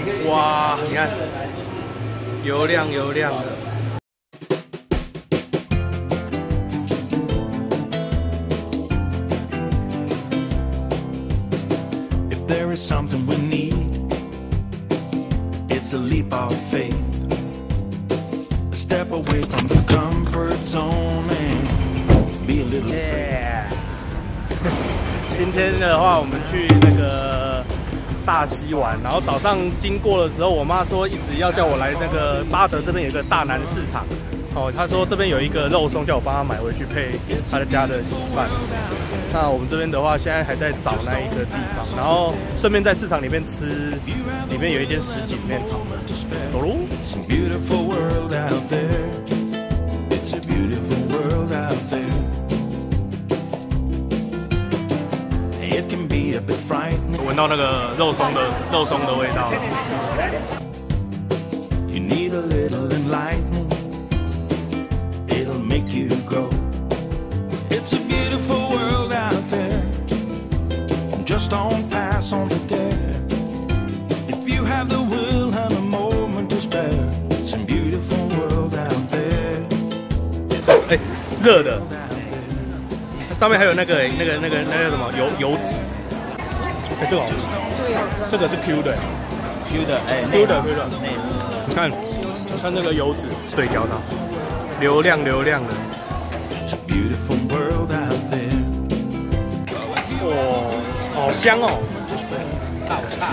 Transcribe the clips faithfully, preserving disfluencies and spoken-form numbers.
哇，你看，油亮油亮的。 There is something we need. It's a leap of faith. A step away from the comfort zone and be a little. Yeah. 今天的话，我们去那个大溪玩，然后早上经过的时候，我妈说一直要叫我来那个巴德这边有一个大南市场。哦，她说这边有一个肉松，叫我帮她买回去配她的家的稀饭。 那我们这边的话，现在还在找那一个地方，然后顺便在市场里面吃，里面有一间什锦面堂，走路。闻到那个肉松的肉松的味道。You need a little enlightening. It'll make you grow. It's a beautiful world out there. Just don't pass on the dare. If you have the will and a moment to spare, it's a beautiful world out there. 哎，热的，它上面还有那个那个那个那个什么油油脂。哎，这个好吃，这个是 Q 的 ，Q 的，哎 ，Q 的 Q 的，你看，看那个油脂对焦它，流亮流亮的。 哇，好香哦！ 好差，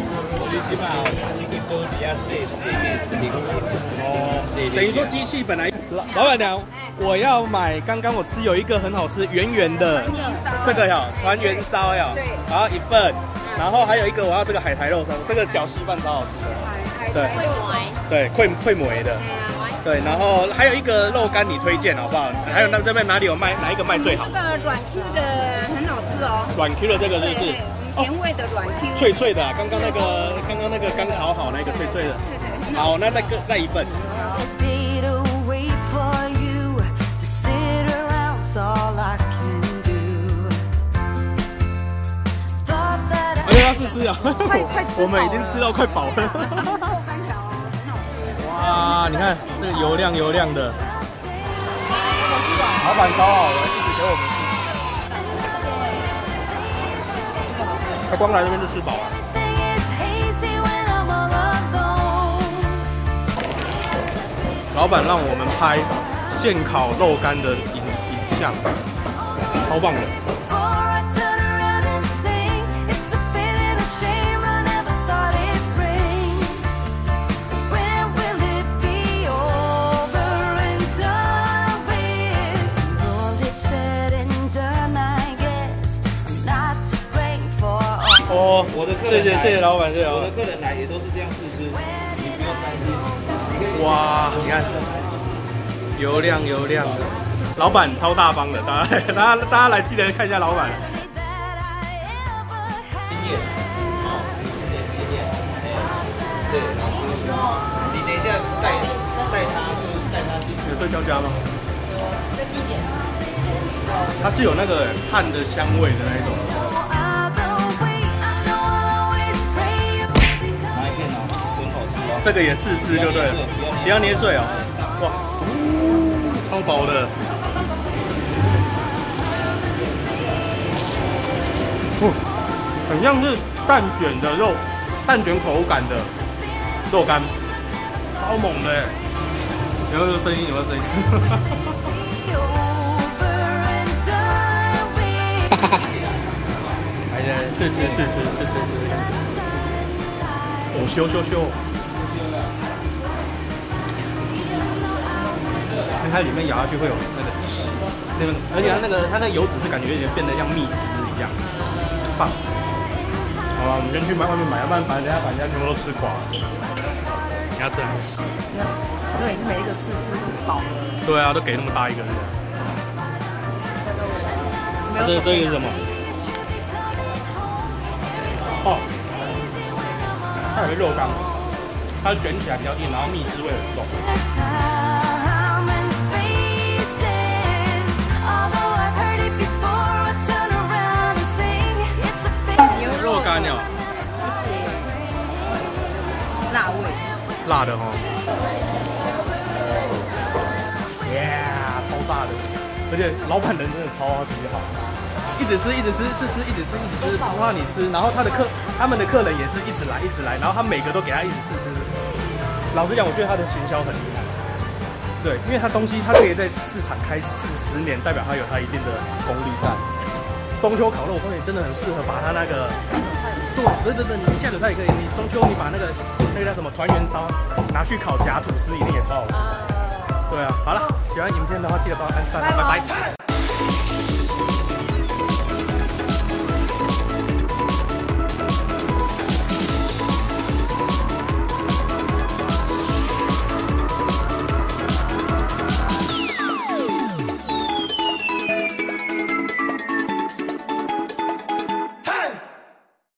哦，等于说机器本来老老板娘，我要买刚刚我吃有一个很好吃圆圆的，这个呀团圆烧呀，然后一份，然后还有一个我要这个海苔肉松，这个搅稀饭超好吃的，对，对，会会梅的。 对，然后还有一个肉干，你推荐好不好？还有那这边哪里有卖？哪一个卖最好？ 这个软 Q 的很好吃哦。 软 Q 的这个是不是？ 原味的软 Q， 脆脆的，刚刚那个刚刚那个刚烤好那个脆脆的。好，那再个再一份。而且要试吃啊！我们已经吃到快饱了。 哇，你看这个油亮油亮的，老板超好的，一直给我们吃。他光来这边就吃饱了。老板让我们拍现烤肉干的影影像，超棒的。 哦，我的谢谢谢谢老板，谢谢老板。我的客人来也都是这样试吃，你不用担心。哇，你看，油亮油亮的，老板超大方的，大家大家大家来记得看一下老板。经验，哦，十年经验，对，老师，你等一下带带他，就是带他进去。有对焦家吗？在机检。它是有那个炭的香味的那一种。 这个也试吃就对了，不要捏碎哦。哇，超薄的。哦，很像是蛋卷的肉，蛋卷口感的肉干，超猛的。有没有声音？有没有声音？来来，试吃试吃试吃试吃。哦，咻咻咻！ 它里面咬下去会有那个汁，那个，而且它那个它那个油脂是感觉有点变得像蜜汁一样，棒。好了，我们先去买外面买，要不然反正等下把人家全部都吃垮了。你要吃哪个？ 因为每一个试吃饱了。 对啊，都给那么大一个人。这这个是什么？哦，它有个肉干，它卷起来比较硬，然后蜜汁味很重。 肉干鸟， 辣的哦。耶，超大的，而且老板人真的超级好，一直吃一直吃，试吃一直吃一直吃，不怕你吃。然后他的客他们的客人也是一直来一直来，然后他每个都给他一直试吃。老实讲，我觉得他的行销很厉害。对，因为他东西他可以在市场开四十年，代表他有他一定的功力在。中秋烤肉，我告诉你，真的很适合把它那个，对，不是不是，你下酒菜也可以。你中秋你把那个那个叫什么团圆烧拿去烤夹吐司，一定也超好吃。对啊，好了，喜欢影片的话记得帮我按赞，拜拜。